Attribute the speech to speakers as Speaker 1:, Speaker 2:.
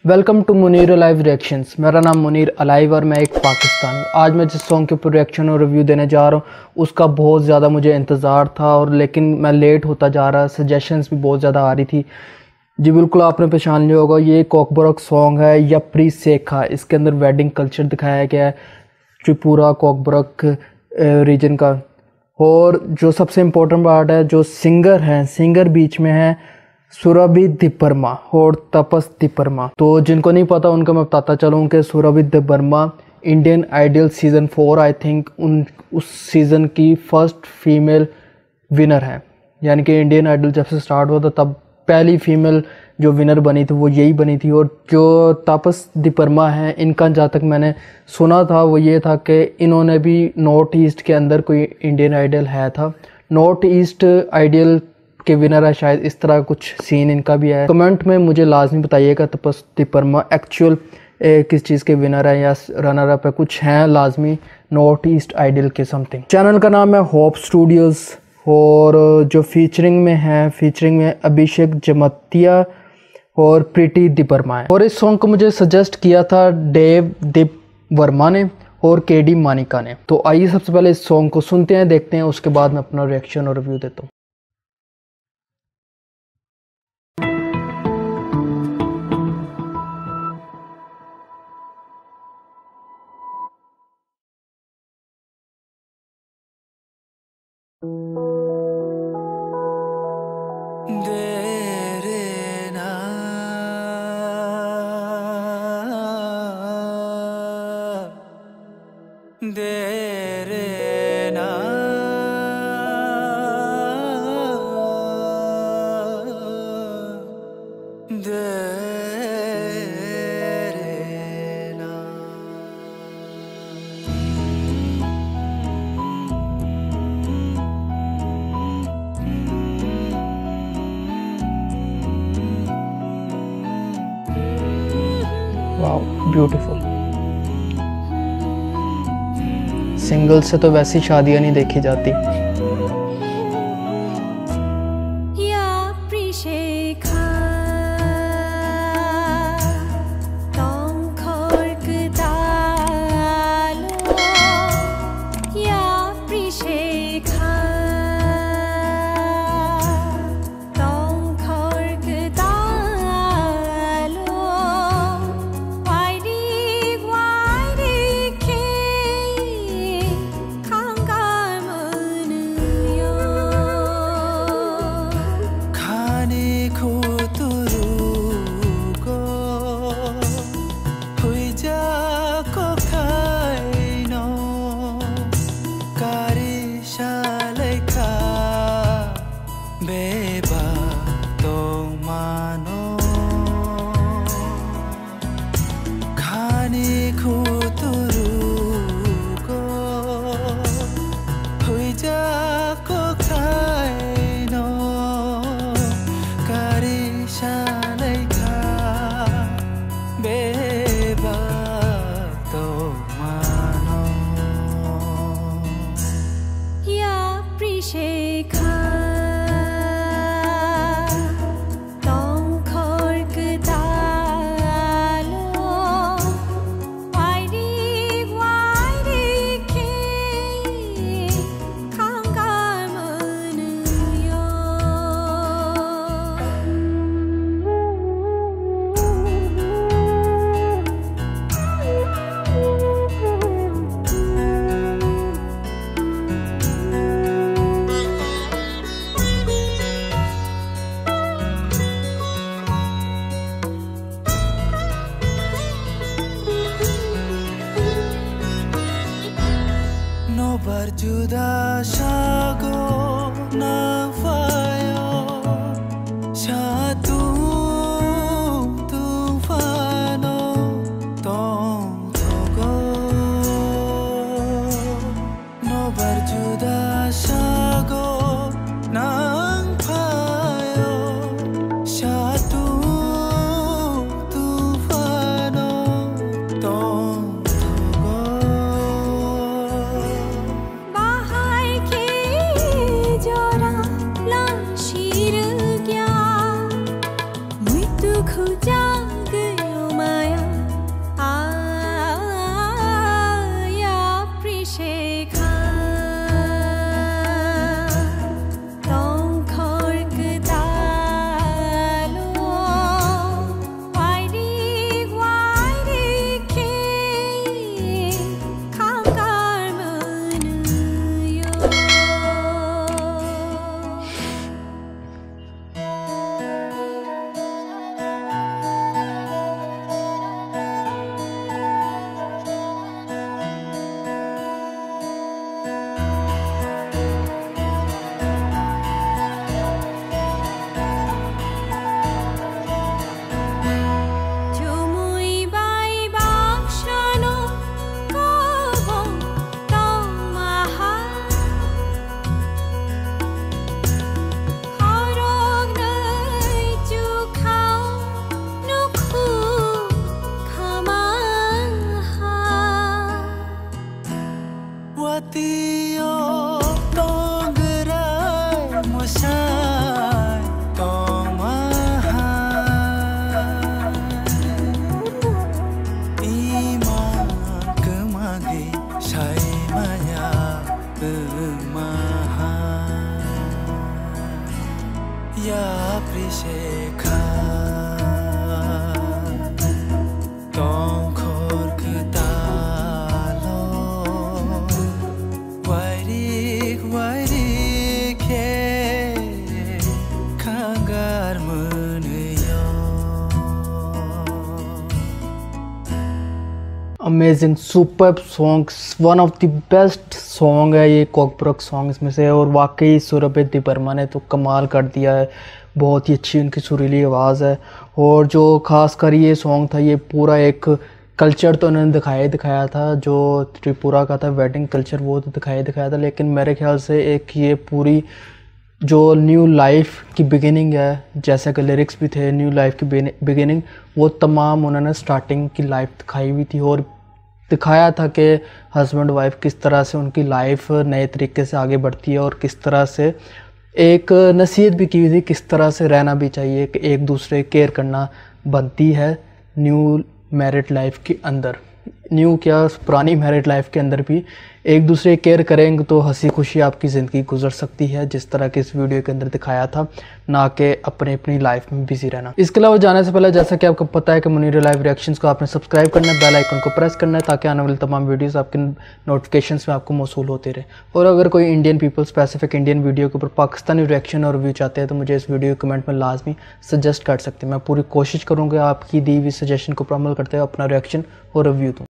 Speaker 1: Welcome to Munir alive reactions. मेरा नाम Munir alive और मैं एक पाकिस्तानी। आज मैं जिस सॉन्ग के ऊपर रिएक्शन और रिव्यू देने जा रहा हूँ उसका बहुत ज़्यादा मुझे इंतज़ार था और लेकिन मैं लेट होता जा रहा, सजेशंस भी बहुत ज़्यादा आ रही थी। जी बिल्कुल, आपने पहचान लिया होगा, ये कॉकबरॉक सॉन्ग है या प्री सेखा। इसके अंदर वेडिंग कल्चर दिखाया गया है त्रिपुरा कॉकबरॉक रीजन का। और जो सबसे इम्पोर्टेंट पार्ट है, जो सिंगर बीच में है सुरभि दिपवर्मा और तपस दिपवर्मा। तो जिनको नहीं पता उनको मैं बताता चलूँ कि Surabhi Debbarma Indian Idol season 4 I think उस सीज़न की फर्स्ट फीमेल विनर है। यानी कि इंडियन आइडल जब से स्टार्ट हुआ था तब पहली फीमेल जो विनर बनी थी वो यही बनी थी। और जो तपस दिपवर्मा है, इनका जहाँ तक मैंने सुना था वो ये था कि इन्होंने भी नॉर्थ ईस्ट के अंदर कोई इंडियन आइडल है था, नॉर्थ ईस्ट आइडल के विनर है शायद, इस तरह कुछ सीन इनका भी है। कमेंट में मुझे लाजमी बताइएगा तपस दिपवर्मा एक्चुअल किस चीज़ के विनर है या रनर अप है, कुछ हैं लाजमी नॉर्थ ईस्ट आइडल के समथिंग। चैनल का नाम है होप स्टूडियोज़ और जो फीचरिंग में अभिषेक जमतिया और प्रीति दिपवर्मा है। और इस सॉन्ग को मुझे सजेस्ट किया था देव दिपवर्मा ने और केडी मानिका ने। तो आइए सबसे पहले इस सॉन्ग को सुनते हैं, देखते हैं, उसके बाद मैं अपना रिएक्शन और रिव्यू देता हूँ। Wow beautiful. सिंगल से तो वैसी शादियां नहीं देखी जाती।
Speaker 2: Berjuda sago nafayo satu tufano tong togo no berjuda sago nafayo satu tufano tong togo bahai
Speaker 1: amazing superb songs, one of the best song है ये कॉकब्रोक सॉन्ग्स में से। और वाकई सुरभित वर्मा ने तो कमाल कर दिया है, बहुत ही अच्छी उनकी सुरीली आवाज़ है। और जो ख़ास कर ये सॉन्ग था, ये पूरा एक कल्चर तो उन्होंने दिखाया था, जो त्रिपुरा का था वेडिंग कल्चर, वो तो दिखाया था। लेकिन मेरे ख्याल से एक ये पूरी जो न्यू लाइफ की बिगिनिंग है, जैसे कि लिरिक्स भी थे न्यू लाइफ की बिगिनिंग, वो तमाम उन्होंने स्टार्टिंग की लाइफ दिखाई हुई थी। और दिखाया था कि हस्बैंड वाइफ किस तरह से उनकी लाइफ नए तरीके से आगे बढ़ती है, और किस तरह से एक नसीहत भी की हुई थी किस तरह से रहना भी चाहिए, कि एक दूसरे केयर करना बनती है न्यू मैरिड लाइफ के अंदर। न्यू क्या, पुरानी मैरिड लाइफ के अंदर भी एक दूसरे केयर करेंगे तो हंसी खुशी आपकी ज़िंदगी गुजर सकती है, जिस तरह के इस वीडियो के अंदर दिखाया था, ना कि अपनी लाइफ में बिजी रहना। इसके अलावा जाने से पहले, जैसा कि आपको पता है कि मुनीर लाइव रिएक्शंस को आपने सब्सक्राइब करना है, बेल आइकन को प्रेस करना है, ताकि आने वाले तमाम वीडियोस आपके नोटिफिकेशंस में आपको मौसूल होते रहे। और अगर कोई Indian people specific Indian video के ऊपर पाकिस्तानी रिएक्शन और रिव्यू चाहते हैं तो मुझे इस वीडियो के कमेंट में लाजमी सजेस्ट कर सकते हैं। मैं पूरी कोशिश करूँगा आपकी दी हुई सजेशन को पर अमल करते हुए अपना रिएक्शन और रिव्यू दूँ।